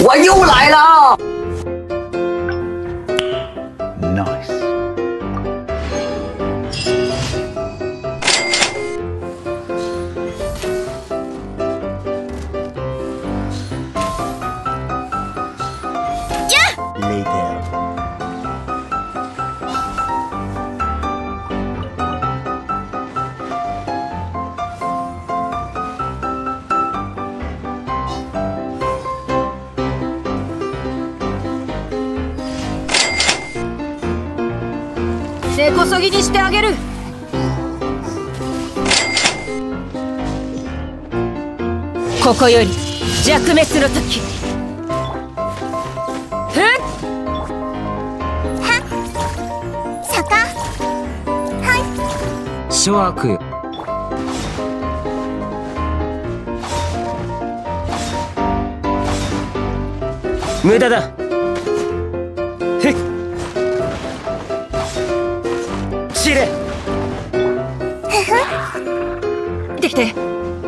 我又来了。 Nice。Later。 根こそぎにしてあげる。ここより弱滅の時。 諸悪。無駄だ。へっ。散れ。 できて。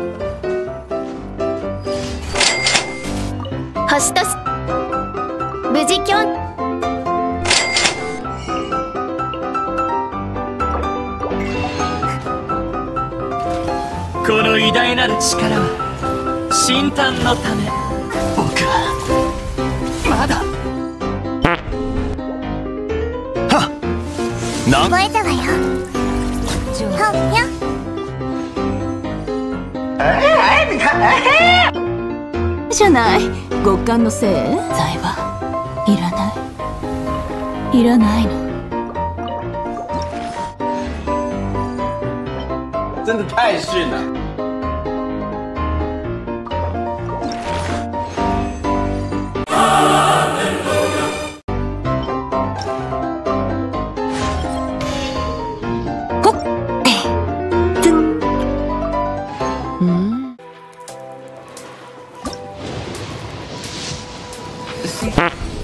星とし無事キョン。 この偉大なる力は神誕のため。僕はまだ。 はっ。 覚えたわよ。ほっよ。 你看， じゃない。極寒のせい。財はいらない。いらないの。 真的太逊了。 うん。